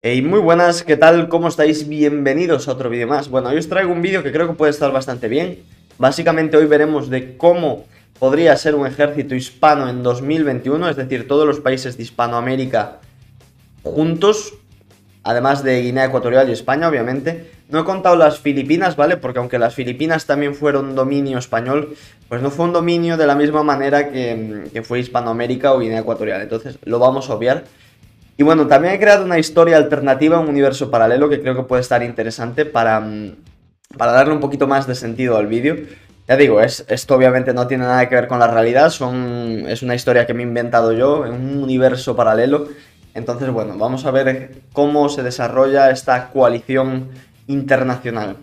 Hey, muy buenas, ¿qué tal? ¿Cómo estáis? Bienvenidos a otro vídeo más. Bueno, hoy os traigo un vídeo que creo que puede estar bastante bien. Básicamente hoy veremos de cómo podría ser un ejército hispano en 2021, es decir, todos los países de Hispanoamérica juntos, además de Guinea Ecuatorial y España, obviamente. No he contado las Filipinas, ¿vale? Porque aunque las Filipinas también fueron dominio español, pues no fue un dominio de la misma manera que fue Hispanoamérica o Guinea Ecuatorial. Entonces lo vamos a obviar. Y bueno, también he creado una historia alternativa, un universo paralelo que creo que puede estar interesante para darle un poquito más de sentido al vídeo. Ya digo, esto obviamente no tiene nada que ver con la realidad, es una historia que me he inventado yo en un universo paralelo. Entonces, bueno, vamos a ver cómo se desarrolla esta coalición internacional.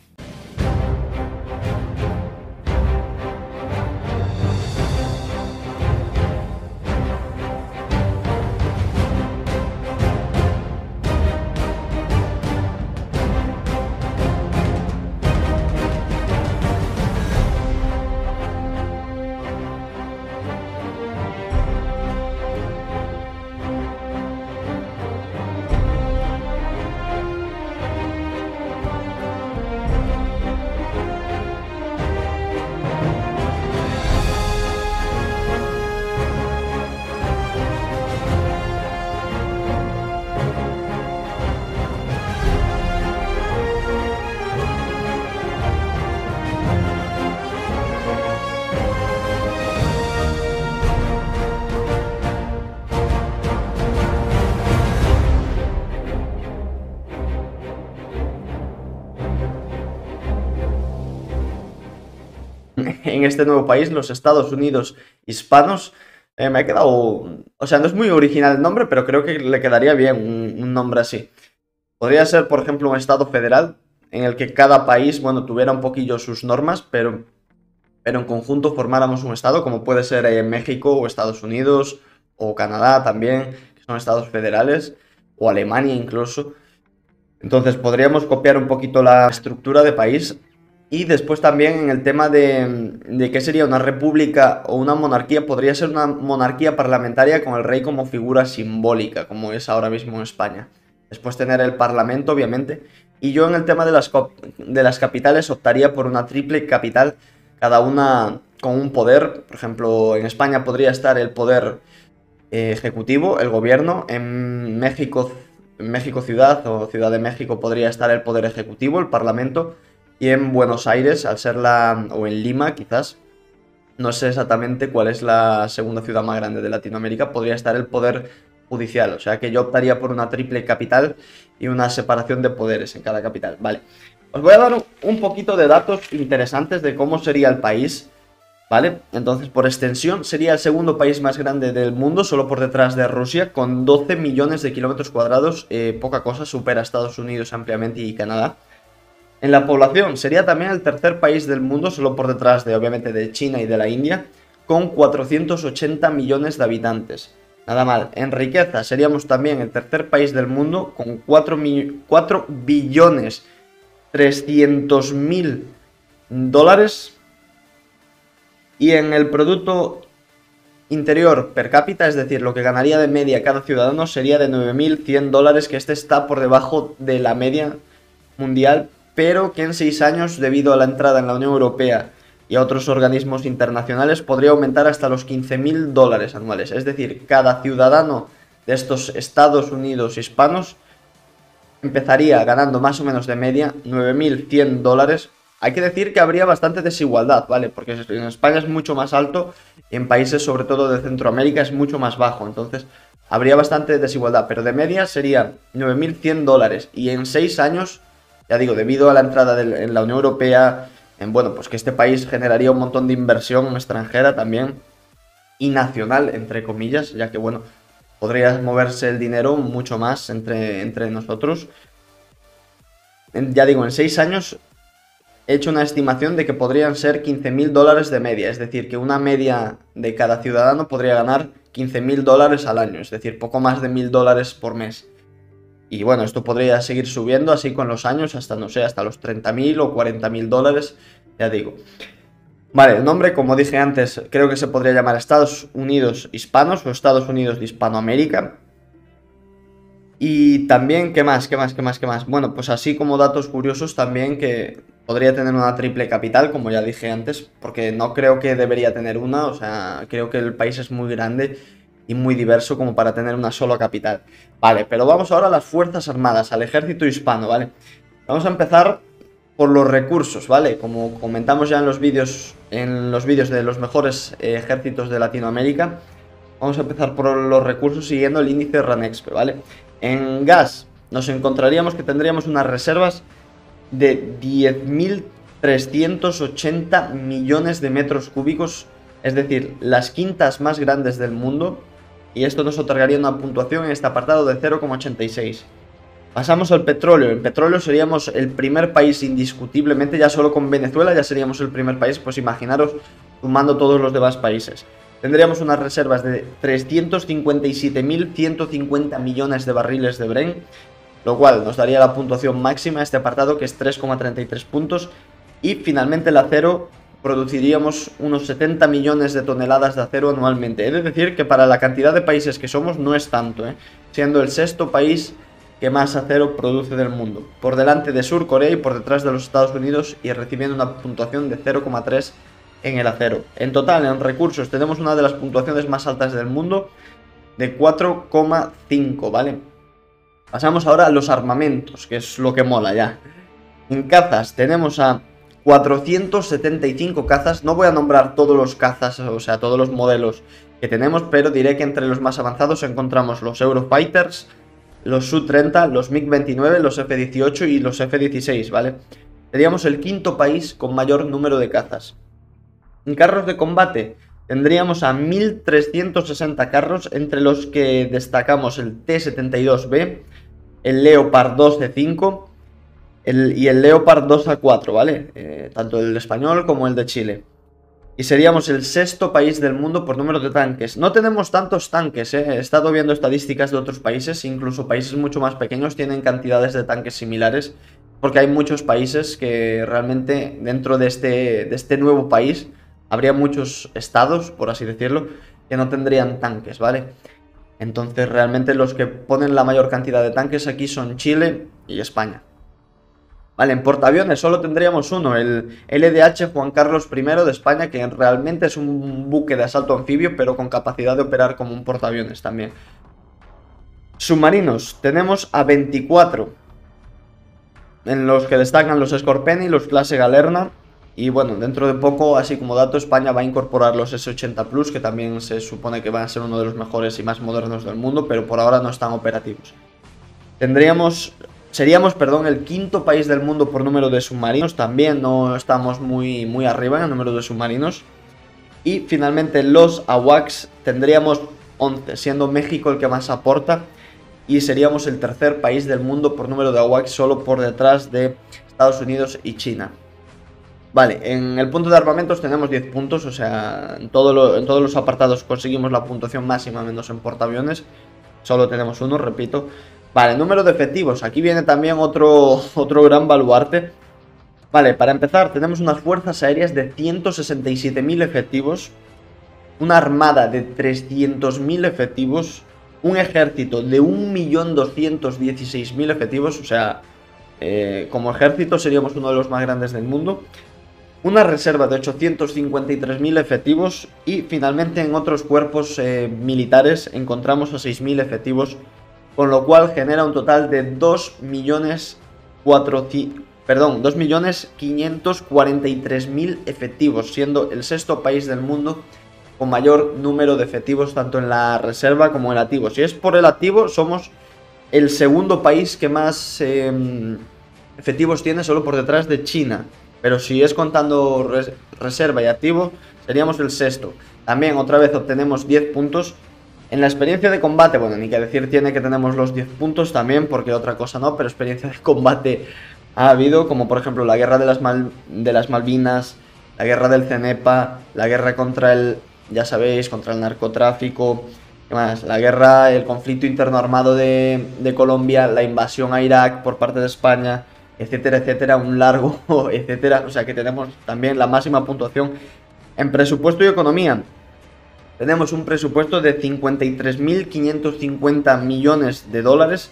En este nuevo país, los Estados Unidos hispanos. Me ha quedado, o sea, no es muy original el nombre, pero creo que le quedaría bien un nombre así. Podría ser, por ejemplo, un estado federal en el que cada país, bueno, tuviera un poquillo sus normas, pero en conjunto formáramos un estado, como puede ser México o Estados Unidos o Canadá también, que son estados federales, o Alemania incluso. Entonces podríamos copiar un poquito la estructura de país y después también en el tema de qué sería una república o una monarquía, podría ser una monarquía parlamentaria con el rey como figura simbólica, como es ahora mismo en España. Después tener el parlamento, obviamente. Y yo en el tema de las capitales optaría por una triple capital, cada una con un poder. Por ejemplo, en España podría estar el poder ejecutivo, el gobierno. En México ciudad o Ciudad de México podría estar el poder ejecutivo, el parlamento. Y en Buenos Aires, al ser o en Lima quizás, no sé exactamente cuál es la segunda ciudad más grande de Latinoamérica, podría estar el poder judicial. O sea que yo optaría por una triple capital y una separación de poderes en cada capital. Vale. Os voy a dar un poquito de datos interesantes de cómo sería el país. ¿Vale? Entonces, por extensión, sería el segundo país más grande del mundo, solo por detrás de Rusia, con 12 millones de kilómetros cuadrados. Poca cosa, supera a Estados Unidos ampliamente y Canadá. En la población, sería también el tercer país del mundo, solo por detrás de, obviamente, de China y de la India, con 480 millones de habitantes. Nada mal. En riqueza, seríamos también el tercer país del mundo, con 4 billones 300 mil dólares. Y en el Producto Interior per cápita, es decir, lo que ganaría de media cada ciudadano, sería de 9.100 dólares, que este está por debajo de la media mundial, pero que en 6 años, debido a la entrada en la Unión Europea y a otros organismos internacionales, podría aumentar hasta los 15.000 dólares anuales. Es decir, cada ciudadano de estos Estados Unidos hispanos empezaría ganando más o menos de media 9.100 dólares. Hay que decir que habría bastante desigualdad, ¿vale? Porque en España es mucho más alto y en países sobre todo de Centroamérica es mucho más bajo. Entonces habría bastante desigualdad, pero de media serían 9.100 dólares. Y en 6 años, ya digo, debido a la entrada en la Unión Europea, bueno, pues que este país generaría un montón de inversión extranjera también y nacional, entre comillas, ya que, bueno, podría moverse el dinero mucho más entre nosotros. Ya digo, en 6 años he hecho una estimación de que podrían ser 15.000 dólares de media, es decir, que una media de cada ciudadano podría ganar 15.000 dólares al año, es decir, poco más de 1.000 dólares por mes. Y bueno, esto podría seguir subiendo así con los años hasta, no sé, hasta los 30.000 o 40.000 dólares, ya digo. Vale, el nombre, como dije antes, creo que se podría llamar Estados Unidos Hispanos o Estados Unidos de Hispanoamérica. Y también, ¿qué más? ¿Qué más? ¿Qué más? ¿Qué más? Bueno, pues así como datos curiosos también que podría tener una triple capital, como ya dije antes, porque no creo que debería tener una, o sea, creo que el país es muy grande y muy diverso como para tener una sola capital. Vale, pero vamos ahora a las Fuerzas Armadas, al ejército hispano, ¿vale? Vamos a empezar por los recursos, ¿vale? Como comentamos ya en los vídeos de los mejores ejércitos de Latinoamérica, vamos a empezar por los recursos siguiendo el índice RANEXP, ¿vale? En gas nos encontraríamos que tendríamos unas reservas de 10.380 millones de metros cúbicos, es decir, las quintas más grandes del mundo, y esto nos otorgaría una puntuación en este apartado de 0,86. Pasamos al petróleo. En petróleo seríamos el primer país indiscutiblemente, ya solo con Venezuela ya seríamos el primer país, pues imaginaros sumando todos los demás países. Tendríamos unas reservas de 357.150 millones de barriles de Brent, lo cual nos daría la puntuación máxima a este apartado, que es 3,33 puntos. Y finalmente el acero, produciríamos unos 70 millones de toneladas de acero anualmente. He de decir que para la cantidad de países que somos no es tanto, siendo el sexto país que más acero produce del mundo, por delante de Sur Corea y por detrás de los Estados Unidos, y recibiendo una puntuación de 0,3 en el acero. En total, en recursos, tenemos una de las puntuaciones más altas del mundo, de 4,5, ¿vale? Pasamos ahora a los armamentos, que es lo que mola ya. En cazas tenemos a 475 cazas. No voy a nombrar todos los cazas, o sea, todos los modelos que tenemos, pero diré que entre los más avanzados encontramos los Eurofighters, los Su-30, los MiG-29, los F-18 y los F-16, ¿vale? Seríamos el quinto país con mayor número de cazas. En carros de combate tendríamos a 1.360 carros, entre los que destacamos el T-72B, el Leopard 2C5 y el Leopard 2A4, ¿vale? Tanto el español como el de Chile. Y seríamos el sexto país del mundo por número de tanques. No tenemos tantos tanques, ¿eh? He estado viendo estadísticas de otros países, incluso países mucho más pequeños tienen cantidades de tanques similares, porque hay muchos países que realmente dentro de este nuevo país habría muchos estados, por así decirlo, que no tendrían tanques, ¿vale? Entonces realmente los que ponen la mayor cantidad de tanques aquí son Chile y España. Vale, en portaaviones solo tendríamos uno, el LDH Juan Carlos I de España, que realmente es un buque de asalto anfibio, pero con capacidad de operar como un portaaviones también. Submarinos, tenemos a 24, en los que destacan los Scorpeni y los clase Galerna. Y bueno, dentro de poco, así como dato, España va a incorporar los S-80 Plus, que también se supone que van a ser uno de los mejores y más modernos del mundo, pero por ahora no están operativos. Seríamos, el quinto país del mundo por número de submarinos, también no estamos muy arriba en el número de submarinos. Y finalmente los AWACS tendríamos 11, siendo México el que más aporta, y seríamos el tercer país del mundo por número de AWACS, solo por detrás de Estados Unidos y China. Vale, en el punto de armamentos tenemos 10 puntos, o sea, en todos los apartados conseguimos la puntuación máxima, menos en portaaviones, solo tenemos uno, repito. Vale, número de efectivos, aquí viene también otro gran baluarte. Vale, para empezar tenemos unas fuerzas aéreas de 167.000 efectivos, una armada de 300.000 efectivos, un ejército de 1.216.000 efectivos, o sea, como ejército seríamos uno de los más grandes del mundo, una reserva de 853.000 efectivos y finalmente en otros cuerpos militares encontramos a 6.000 efectivos, con lo cual genera un total de 2.543.000 efectivos, siendo el sexto país del mundo con mayor número de efectivos tanto en la reserva como en el activo. Si es por el activo, somos el segundo país que más efectivos tiene, solo por detrás de China. Pero si es contando reserva y activo, seríamos el sexto. También otra vez obtenemos 10 puntos. En la experiencia de combate, bueno, ni que decir tiene que tenemos los 10 puntos también, porque otra cosa no, pero experiencia de combate ha habido, como por ejemplo la guerra de las Malvinas, la guerra del Cenepa, la guerra contra ya sabéis, contra el narcotráfico, ¿qué más? El conflicto interno armado de Colombia, la invasión a Irak por parte de España, etcétera, etcétera, un largo, etcétera. O sea que tenemos también la máxima puntuación en presupuesto y economía. Tenemos un presupuesto de 53.550 millones de dólares,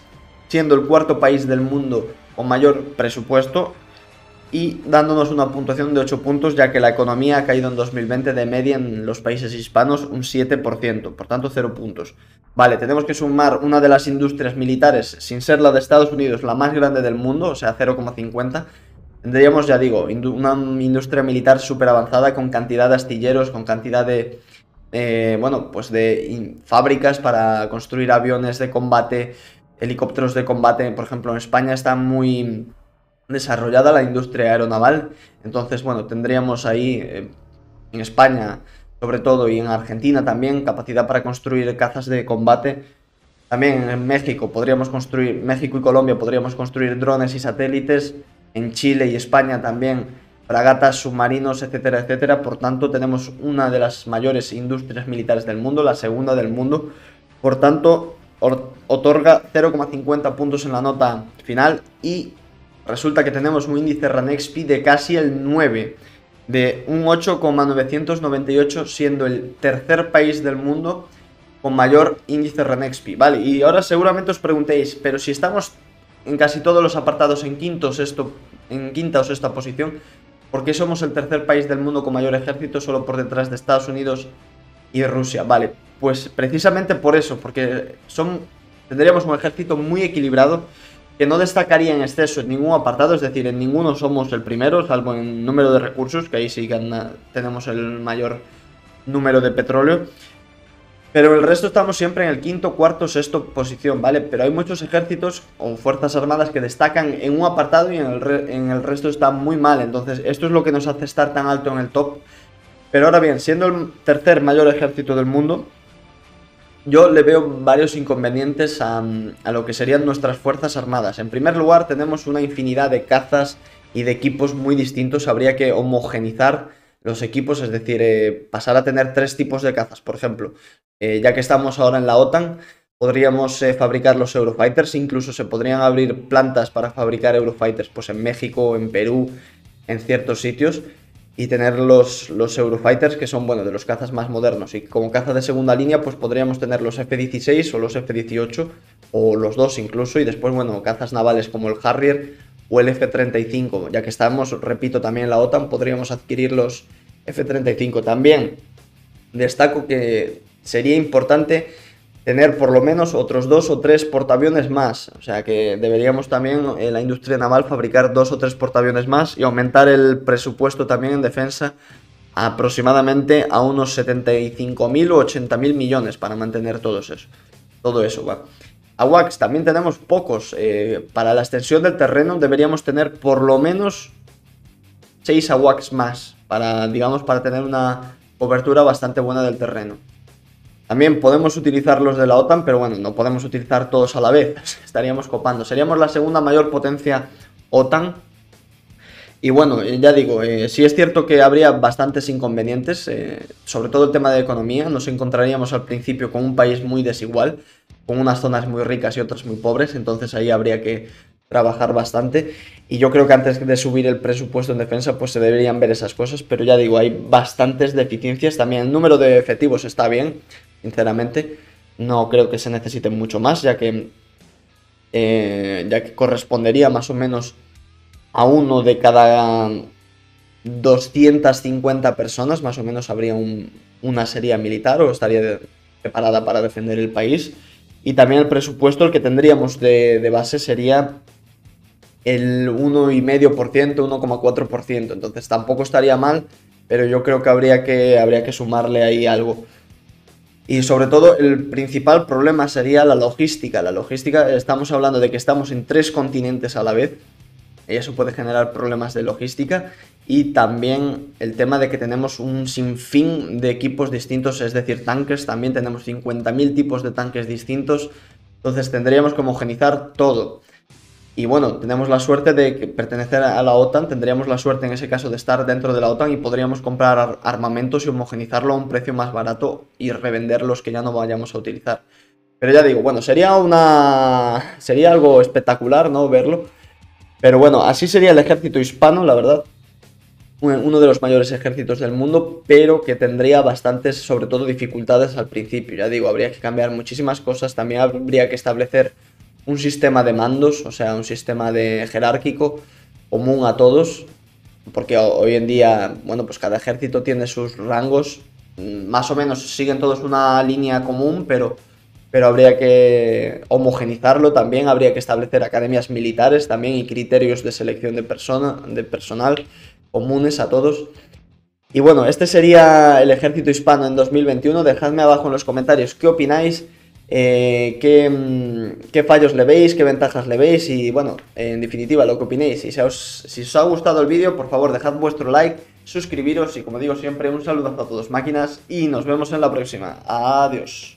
siendo el cuarto país del mundo con mayor presupuesto y dándonos una puntuación de 8 puntos, ya que la economía ha caído en 2020 de media en los países hispanos un 7%, por tanto 0 puntos. Vale, tenemos que sumar una de las industrias militares, sin ser la de Estados Unidos, la más grande del mundo, o sea, 0,50. Tendríamos, ya digo, una industria militar súper avanzada con cantidad de astilleros, con cantidad de, bueno, pues de fábricas para construir aviones de combate, helicópteros de combate. Por ejemplo, en España está muy desarrollada la industria aeronaval, entonces, bueno, tendríamos ahí en España, sobre todo, y en Argentina también, capacidad para construir cazas de combate. También en México podríamos construir, México y Colombia podríamos construir drones y satélites. En Chile y España también fragatas, submarinos, etcétera, etcétera. Por tanto, tenemos una de las mayores industrias militares del mundo, la segunda del mundo. Por tanto, otorga 0,50 puntos en la nota final y resulta que tenemos un índice RANEXPI de casi el 9, de un 8,998, siendo el tercer país del mundo con mayor índice RANEXPI. Vale, y ahora seguramente os preguntéis, pero si estamos en casi todos los apartados en quinta o sexta posición, ¿por qué somos el tercer país del mundo con mayor ejército, solo por detrás de Estados Unidos y Rusia? Vale, pues precisamente por eso, porque tendríamos un ejército muy equilibrado, que no destacaría en exceso en ningún apartado, es decir, en ninguno somos el primero, salvo en número de recursos, que ahí sí que tenemos el mayor número de petróleo. Pero el resto estamos siempre en el quinto, cuarto, sexto posición, ¿vale? Pero hay muchos ejércitos o fuerzas armadas que destacan en un apartado y en el resto están muy mal. Entonces, esto es lo que nos hace estar tan alto en el top. Pero ahora bien, siendo el tercer mayor ejército del mundo, yo le veo varios inconvenientes a lo que serían nuestras fuerzas armadas. En primer lugar, tenemos una infinidad de cazas y de equipos muy distintos. Habría que homogenizar los equipos, es decir, pasar a tener 3 tipos de cazas, por ejemplo. Ya que estamos ahora en la OTAN, podríamos fabricar los Eurofighters, incluso se podrían abrir plantas para fabricar Eurofighters, pues en México, en Perú, en ciertos sitios, y tener los Eurofighters, que son, bueno, de los cazas más modernos. Y como caza de segunda línea, pues podríamos tener los F-16 o los F-18, o los dos incluso, y después, bueno, cazas navales como el Harrier o el F-35. Ya que estamos, repito, también en la OTAN, podríamos adquirir los F-35 también. Destaco que sería importante tener por lo menos otros 2 o 3 portaaviones más. O sea que deberíamos también en la industria naval fabricar 2 o 3 portaaviones más y aumentar el presupuesto también en defensa aproximadamente a unos 75.000 o 80.000 millones para mantener todo eso, ¿va? AWACS también tenemos pocos. Para la extensión del terreno deberíamos tener por lo menos 6 AWACS más para, digamos, para tener una cobertura bastante buena del terreno. También podemos utilizar los de la OTAN, pero bueno, no podemos utilizar todos a la vez, estaríamos copando. Seríamos la segunda mayor potencia OTAN. Y bueno, ya digo, sí es cierto que habría bastantes inconvenientes, sobre todo el tema de economía. Nos encontraríamos al principio con un país muy desigual, con unas zonas muy ricas y otras muy pobres, entonces ahí habría que trabajar bastante. Y yo creo que antes de subir el presupuesto en defensa, pues se deberían ver esas cosas, pero ya digo, hay bastantes deficiencias. También el número de efectivos está bien, sinceramente. No creo que se necesite mucho más, ya que correspondería más o menos a uno de cada 250 personas, más o menos habría una serie militar o estaría preparada para defender el país. Y también el presupuesto, el que tendríamos de base, sería el 1,5%, 1,4%. Entonces tampoco estaría mal, pero yo creo que habría que sumarle ahí algo. Y sobre todo el principal problema sería la logística. La logística, estamos hablando de que estamos en 3 continentes a la vez. Y eso puede generar problemas de logística. Y también el tema de que tenemos un sinfín de equipos distintos, es decir, tanques. También tenemos 50.000 tipos de tanques distintos. Entonces tendríamos que homogenizar todo. Y bueno, tenemos la suerte de pertenecer a la OTAN, tendríamos la suerte en ese caso de estar dentro de la OTAN y podríamos comprar armamentos y homogenizarlo a un precio más barato y revender los que ya no vayamos a utilizar. Pero ya digo, bueno, sería algo espectacular, ¿no? Verlo. Pero bueno, así sería el ejército hispano, la verdad. Uno de los mayores ejércitos del mundo, pero que tendría bastantes, sobre todo, dificultades al principio. Ya digo, habría que cambiar muchísimas cosas, también habría que establecer un sistema de mandos, o sea, un sistema de jerárquico común a todos, porque hoy en día, bueno, pues cada ejército tiene sus rangos, más o menos siguen todos una línea común, pero habría que homogenizarlo también, habría que establecer academias militares también y criterios de selección de personal comunes a todos. Y bueno, este sería el ejército hispano en 2021. Dejadme abajo en los comentarios qué opináis, qué fallos le veis, qué ventajas le veis y bueno, en definitiva lo que opinéis. Si os ha gustado el vídeo, por favor dejad vuestro like, suscribiros y como digo siempre, un saludo a todos máquinas y nos vemos en la próxima. Adiós.